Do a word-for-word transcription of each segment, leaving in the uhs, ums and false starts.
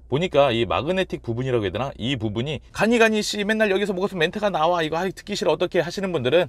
보니까 이 마그네틱 부분이라고 해야 되나? 이 부분이 가니가니 씨 맨날 여기서 무슨 멘트가 나와 이거 아이, 듣기 싫어 어떻게 하시는 분들은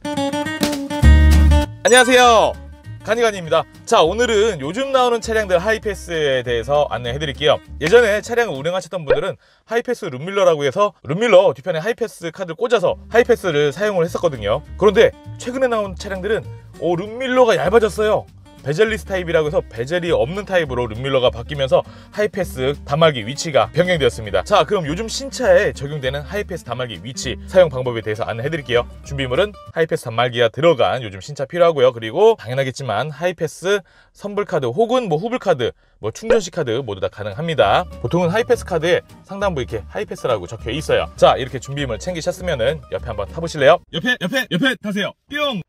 안녕하세요, 가니가니입니다. 자, 오늘은 요즘 나오는 차량들 하이패스에 대해서 안내해 드릴게요. 예전에 차량을 운행하셨던 분들은 하이패스 룸밀러라고 해서 룸밀러 뒤편에 하이패스 카드를 꽂아서 하이패스를 사용을 했었거든요. 그런데 최근에 나온 차량들은 오, 룸밀러가 얇아졌어요. 베젤리스 타입이라고 해서 베젤이 없는 타입으로 룸밀러가 바뀌면서 하이패스 단말기 위치가 변경되었습니다. 자, 그럼 요즘 신차에 적용되는 하이패스 단말기 위치 사용 방법에 대해서 안내해 드릴게요. 준비물은 하이패스 단말기가 들어간 요즘 신차 필요하고요. 그리고 당연하겠지만 하이패스 선불카드 혹은 뭐 후불카드, 뭐 충전식 카드 모두 다 가능합니다. 보통은 하이패스 카드에 상단부 이렇게 하이패스라고 적혀 있어요. 자, 이렇게 준비물 챙기셨으면은 옆에 한번 타보실래요? 옆에 옆에 옆에 타세요. 뿅!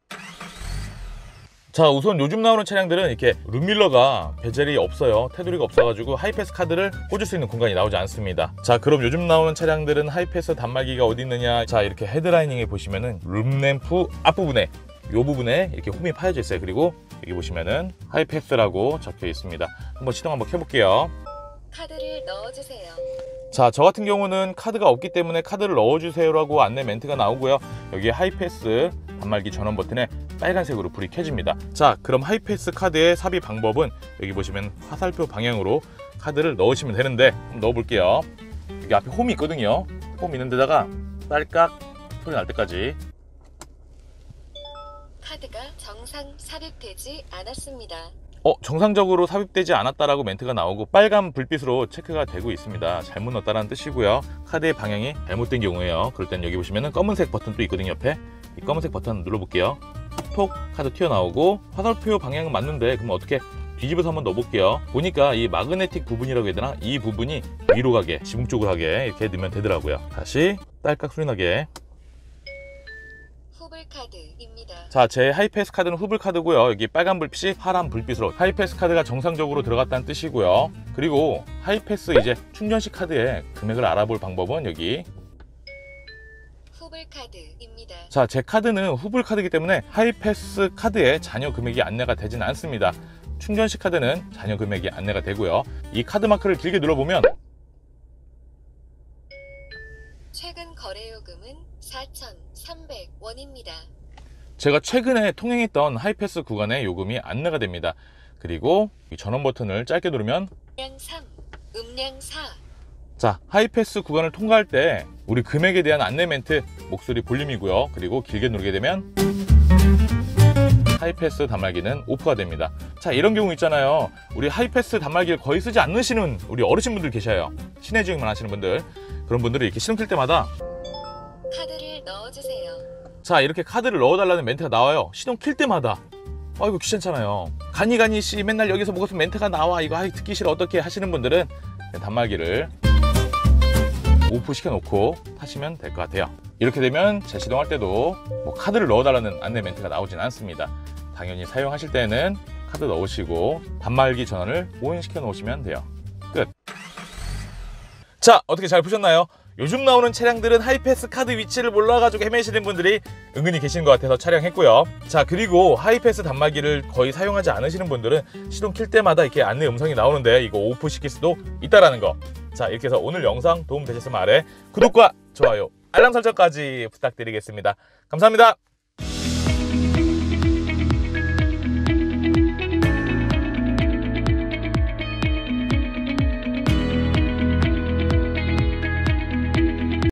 자, 우선 요즘 나오는 차량들은 이렇게 룸밀러가 베젤이 없어요. 테두리가 없어가지고 하이패스 카드를 꽂을 수 있는 공간이 나오지 않습니다. 자, 그럼 요즘 나오는 차량들은 하이패스 단말기가 어디 있느냐. 자, 이렇게 헤드라이닝에 보시면은 룸램프 앞부분에 이 부분에 이렇게 홈이 파여져 있어요. 그리고 여기 보시면은 하이패스라고 적혀 있습니다. 한번 시동 한번 켜볼게요. 카드를 넣어주세요. 자, 저 같은 경우는 카드가 없기 때문에 카드를 넣어주세요 라고 안내 멘트가 나오고요. 여기 하이패스 단말기 전원 버튼에 빨간색으로 불이 켜집니다. 자, 그럼 하이패스 카드의 삽입 방법은 여기 보시면 화살표 방향으로 카드를 넣으시면 되는데 한번 넣어볼게요. 여기 앞에 홈이 있거든요. 홈 있는 데다가 딸깍 소리 날 때까지. 카드가 정상 삽입되지 않았습니다. 어, 정상적으로 삽입되지 않았다라고 멘트가 나오고 빨간 불빛으로 체크가 되고 있습니다. 잘못 넣었다는 뜻이고요. 카드의 방향이 잘못된 경우에요. 그럴 땐 여기 보시면은 검은색 버튼 또 있거든요. 옆에 이 검은색 버튼 눌러볼게요. 톡 카드 튀어나오고 화살표 방향은 맞는데 그럼 어떻게 뒤집어서 한번 넣어볼게요. 보니까 이 마그네틱 부분이라고 해야 되나? 이 부분이 위로 가게, 지붕 쪽으로 가게 이렇게 넣으면 되더라고요. 다시 딸깍 소리 나게. 후불카드입니다. 자, 제 하이패스 카드는 후불카드고요. 여기 빨간 불빛이 파란 불빛으로 하이패스 카드가 정상적으로 들어갔다는 뜻이고요. 그리고 하이패스 이제 충전식 카드의 금액을 알아볼 방법은 여기 후불카드입니다. 자, 제 카드는 후불카드이기 때문에 하이패스 카드에 잔여 금액이 안내가 되진 않습니다. 충전식 카드는 잔여 금액이 안내가 되고요. 이 카드 마크를 길게 눌러보면 최근 거래 요금은 사천삼백 원입니다. 제가 최근에 통행했던 하이패스 구간의 요금이 안내가 됩니다. 그리고 이 전원 버튼을 짧게 누르면 음량 삼, 음량 사. 자, 하이패스 구간을 통과할 때 우리 금액에 대한 안내 멘트 목소리 볼륨이고요. 그리고 길게 누르게 되면 하이패스 단말기는 오프가 됩니다. 자, 이런 경우 있잖아요. 우리 하이패스 단말기를 거의 쓰지 않으시는 우리 어르신분들 계셔요. 시내 주행만 하시는 분들. 그런 분들이 이렇게 시동 킬 때마다 카드를 넣어주세요. 자, 이렇게 카드를 넣어달라는 멘트가 나와요. 시동 킬 때마다. 아이고 귀찮잖아요. 가니가니 씨 맨날 여기서 무슨 멘트가 나와 이거 아이, 듣기 싫어 어떻게 하시는 분들은 단말기를 오프 시켜놓고 타시면 될 것 같아요. 이렇게 되면 재시동할 때도 뭐 카드를 넣어달라는 안내 멘트가 나오진 않습니다. 당연히 사용하실 때는 카드 넣으시고 단말기 전원을 오인시켜 놓으시면 돼요. 끝. 자, 어떻게 잘 보셨나요? 요즘 나오는 차량들은 하이패스 카드 위치를 몰라가지고 헤매시는 분들이 은근히 계신 것 같아서 촬영했고요. 자, 그리고 하이패스 단말기를 거의 사용하지 않으시는 분들은 시동 킬 때마다 이렇게 안내 음성이 나오는데 이거 오프 시킬 수도 있다라는 거. 자, 이렇게 해서 오늘 영상 도움 되셨으면 아래 구독과 좋아요, 알람 설정까지 부탁드리겠습니다. 감사합니다.